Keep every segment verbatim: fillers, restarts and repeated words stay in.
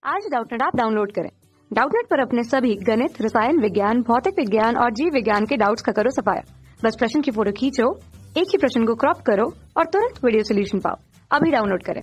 आज Doubtnut app download करें। Doubtnut पर अपने सभी गणित, रसायन विज्ञान, भौतिक विज्ञान और जीव विज्ञान के डाउट्स का करो सफाया। बस प्रश्न की फोटो खींचो, एक ही प्रश्न को क्रॉप करो और तुरंत वीडियो सोल्यूशन पाओ। अभी डाउनलोड करें।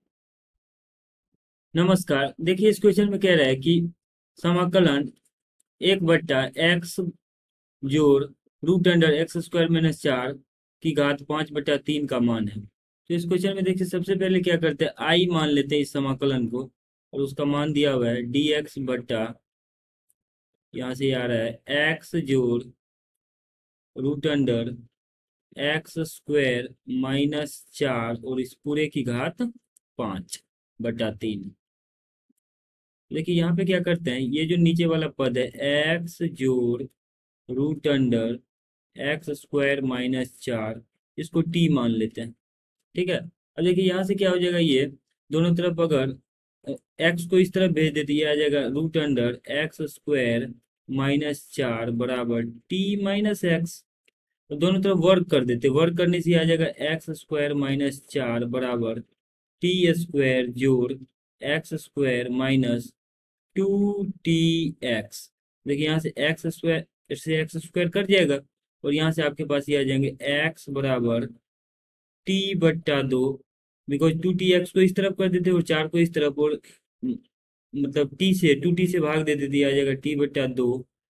नमस्कार। देखिए, इस क्वेश्चन में कह रहा है कि समाकलन एक बट्टा एक्स जोड़ root under x square minus चार की घात पांच बट्टा तीन का मान है। तो इस क्वेश्चन में देखिए, सबसे पहले क्या करते हैं, आई मान लेते हैं इस समाकलन को, और उसका मान दिया हुआ है डी एक्स बट्टा, यहाँ से आ रहा है एक्स जोड़ root under x square minus चार और इस पूरे की घात पांच बट्टा तीन। देखिए यहाँ पे क्या करते हैं, ये जो नीचे वाला पद है एक्स जोड़ root under x square minus चार, इसको टी मान लेते हैं। ठीक है। अब देखिए यहाँ से क्या हो जाएगा, ये दोनों तरफ अगर एक्स को इस तरफ भेज देते, ये आ जाएगा root under x square minus चार बराबर टी माइनस एक्स। तो दोनों तरफ वर्क कर देते, वर्क करने से आ जाएगा एक्स स्क्वायर माइनस चार बराबर टी स्क्वायर जोड़ x square minus two t x. देखिए यहाँ से एक्स स्क्वायर से एक्स स्क्वायर कट जाएगा और यहाँ से आपके पास ये आ जाएंगे एक्स बराबर टी बट्टा दो, बिकॉज टू टी एक्स को इस तरफ कर देते और चार को इस तरफ, और मतलब टी से टू टी से भाग दे देते, आ जाएगा टी बट्टा दो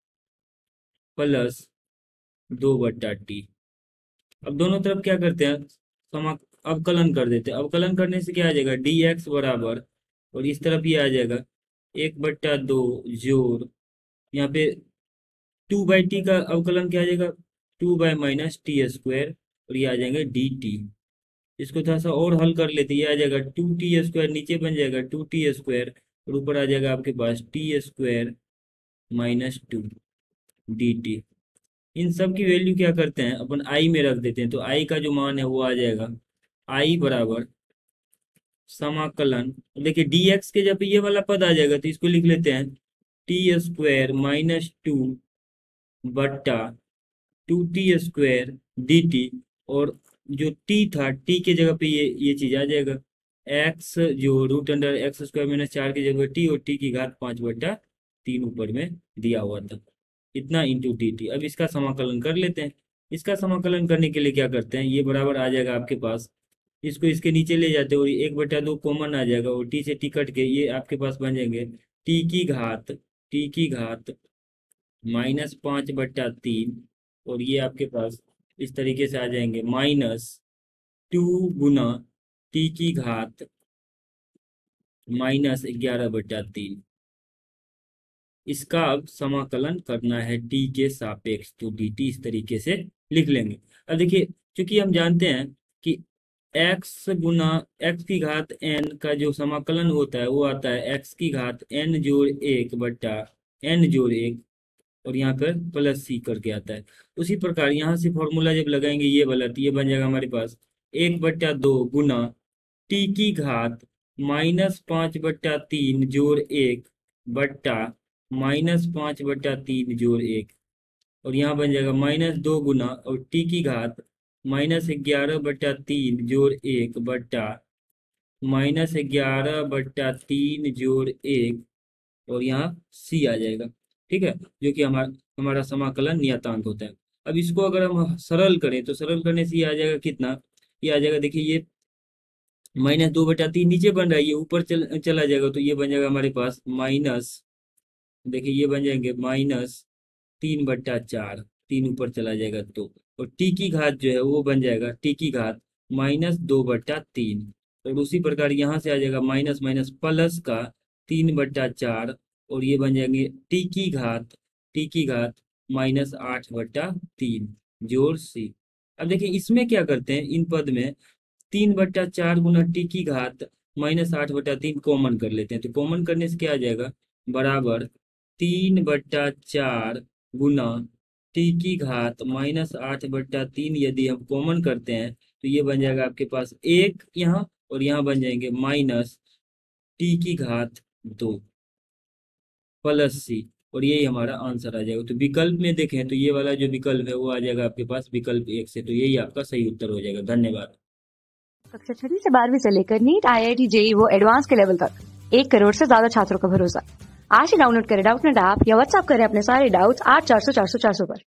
प्लस दो बट्टा टी। अब दोनों तरफ क्या करते हैं, समा अवकलन कर देते हैं। अवकलन करने से क्या आ जाएगा, डी एक्स बराबर, और इस तरफ ये आ जाएगा एक बट्टा दो जोड़, यहाँ पे टू बाई टी का अवकलन क्या आ जाएगा, two by minus t square, और ये आ जाएंगे डी टी। इसको थोड़ा सा और हल कर लेते, ये आ जाएगा टू टी स्क्वायर, नीचे बन जाएगा टू टी स्क्वायर, और ऊपर आ जाएगा आपके पास t square minus two d t. इन सब की वैल्यू क्या करते हैं, अपन आई में रख देते हैं। तो आई का जो मान है वो आ जाएगा आई बराबर समाकलन, देखिए डी एक्स के जब ये वाला पद आ जाएगा तो इसको लिख लेते हैं टी स्क्वायर माइनस टू बट्टा two t square d t, और जो टी था टी के जगह पे ये ये चीज आ जाएगा एक्स जो root under x square minus चार की जगह टी, और टी की घात पांच बट्टा तीन ऊपर में दिया हुआ था, इतना इंटू टी टी। अब इसका समाकलन कर लेते हैं। इसका समाकलन करने के लिए क्या करते हैं, ये बराबर आ जाएगा आपके पास, इसको इसके नीचे ले जाते हैं और एक बटा दो कॉमन आ जाएगा, और टी से टी कट के ये आपके पास बन जाएंगे टी की घात टी की घात माइनस पाँच बट्टा तीन, और ये आपके पास इस तरीके से आ जाएंगे माइनस टू गुना टी की घात माइनस ग्यारह बट्टा तीन। इसका अब समाकलन करना है टी के सापेक्ष, तो डी टी इस तरीके से लिख लेंगे। अब देखिए, चूंकि हम जानते हैं कि x गुना x की घात n का जो समाकलन होता है वो आता है x की घात n जोड़ एक बट्टा n जोड़ एक, और यहाँ पर प्लस सी करके आता है। उसी प्रकार यहाँ से फॉर्मूला जब लगाएंगे ये वाला, तो ये बन जाएगा हमारे पास एक बट्टा दो गुना टी की घात माइनस पाँच बट्टा तीन जोड़ एक बट्टा माइनस पाँच बट्टा तीन जोड़ एक, और यहाँ बन जाएगा माइनस दो गुना और टी की घात माइनस ग्यारह बट्टा तीन जोड़ एक बट्टा माइनस ग्यारह बट्टा तीन जोड़ एक, और यहाँ सी आ जाएगा। ठीक है, जो कि हमारा हमारा समाकलन नियतांक होता है। अब इसको अगर हम सरल करें तो सरल करने से ये आ जाएगा कितना, ये आ जाएगा, देखिए ये माइनस दो बटा तीन नीचे बन रहा है, ये ऊपर चल, चला जाएगा, तो ये बन जाएगा हमारे पास माइनस, देखिए ये बन जाएंगे माइनस तीन बट्टा चार, तीन ऊपर चला जाएगा तो, और टी की घात जो है वो बन जाएगा टी की घात माइनस दो बट्टा तीन, और उसी प्रकार यहाँ से आ जाएगा माइनस माइनस प्लस का तीन बट्टा चार, और ये बन जाएंगे टी की घात टी की घात माइनस आठ बट्टा तीन जोड़ सी। अब देखिए इसमें क्या करते हैं, इन पद में तीन बट्टा चार गुना टी की घात माइनस आठ बट्टा तीन कॉमन कर लेते हैं। तो कॉमन करने से क्या आ जाएगा, बराबर तीन बट्टा चार गुना टी की घात माइनस आठ बट्टा तीन, यदि हम कॉमन करते हैं तो ये बन जाएगा आपके पास एक यहाँ, और यहाँ बन जाएंगे माइनस टी की घात दो प्लस सी, और यही हमारा आंसर आ जाएगा। तो विकल्प में देखें तो ये वाला जो विकल्प है वो आ जाएगा आपके पास विकल्प एक से, तो यही आपका सही उत्तर हो जाएगा। धन्यवाद। कक्षा छठी से बारहवीं से लेकर NEET, I I T, JEE वो एडवांस के लेवल तक एक करोड़ से ज्यादा छात्रों का भरोसा। आज ही डाउनलोड करें डाउटनेट ऐप या व्हाट्सएप करें अपने सारे डाउट्स आठ चार सौ चार सौ चार सौ पर।